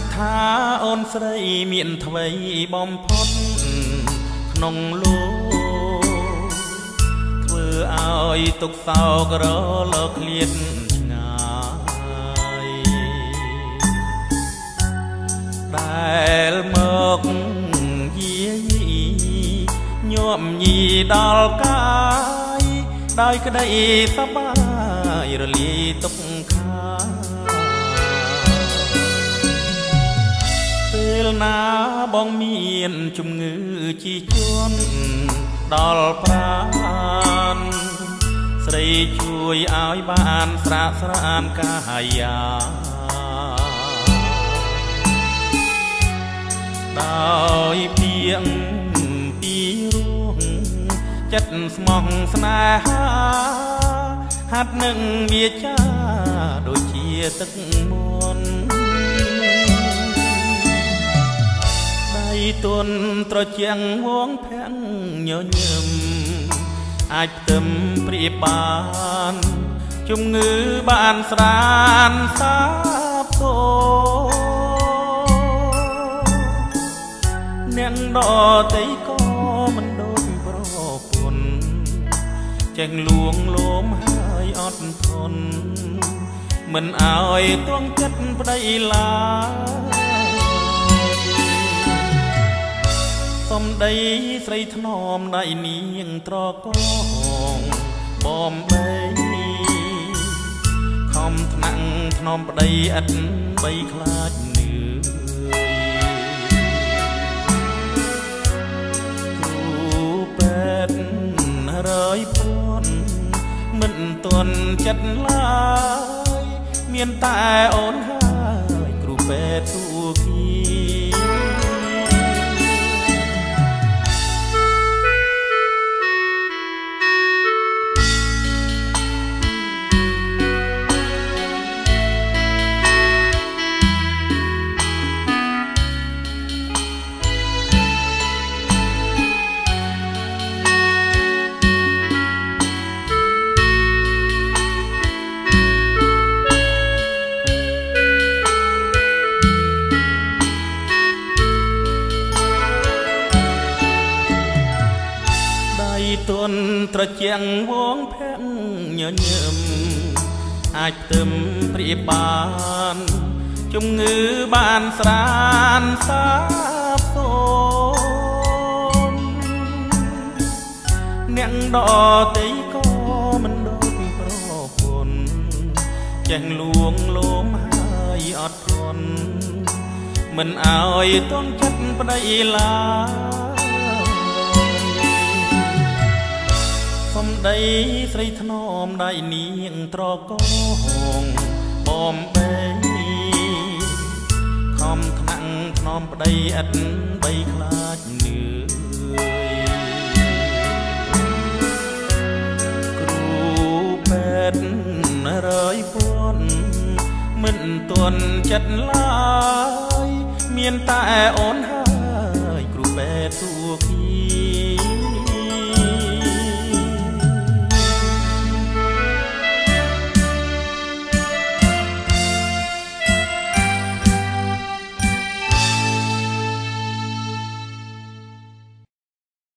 ថាអូនស្រីមានថ្មីបំផុតក្នុងលោកធ្វើឲ្យទុកសោករលឃ្លាតឆ្ងាយដែលមកយាយញាប់ញីដល់កាយដោយក្តីសប្បាយរលាយទុកខាពេលណាបងមានជំងឺជីជួនដល់ប្រាណស្រីជួយឲ្យបានស្រាកស្រានកាយាដោយពីងពីរងចិត្តស្មោះស្នេហាហាត់នឹងវាចាដូចជាទឹកមន្តដៃទន់ត្រជាំងវងភាំងញញឹមអាចផ្ទឹមព្រៀបបានជំងឺបានស្រានសាបសូអ្នកដទៃក៏មិនដូចប្រពន្ធចេះលួងលោមហើយអត់ធន់មិនអើយទង់ចិត្តប្តីឡាសំដីស្រីថ្នមដៃនាងត្រកងបំបីខំថ្នាក់ថ្នមប្តីឥតបីខ្លាចនឿយគ្រូពេទ្យរើយពួនមិនទាន់ចិត្តឡើយមានតែអូនហើយគ្រូពេទ្យទូគីទន់ត្រជាំងវងភាំងញញឹមអាចផ្ទឹមព្រៀបបានជំងឺបានស្រានសាបសូនអ្នកដទៃក៏មិនដូចប្រពន្ធចេះលួងលោមហើយអត់ធន់មិនអើយទង់ចិត្តប្តីឡាសំដីស្រីថ្នមដៃនាងត្រកងបំបីខំថ្នាក់ថ្នមប្តីឥតបីខ្លាចនឿយគ្រូពេទ្យរើយពួនមិនទាន់ចិត្តឡើយមានតែអូន